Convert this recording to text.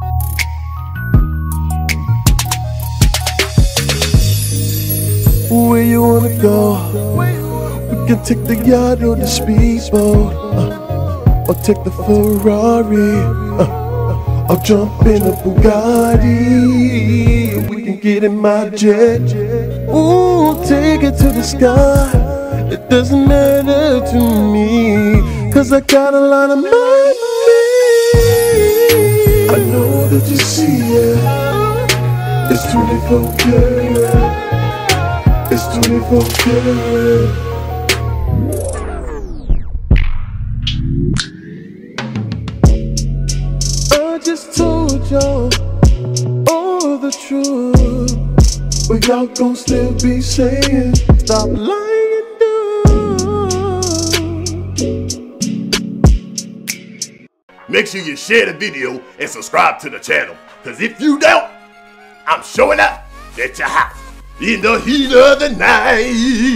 Where you wanna go? We can take the yacht or the speedboat, or take the Ferrari, or jump in a Bugatti. We can get in my jet. Ooh, take it to the sky. It doesn't matter to me, 'cause I got a lot of money. I know that you see it. It's 24 karat. It's 24 karat. I just told y'all all the truth, but y'all gon' still be saying, stop lying, dude. Make sure you share the video and subscribe to the channel, cause if you don't, I'm showing up at your house in the heat of the night.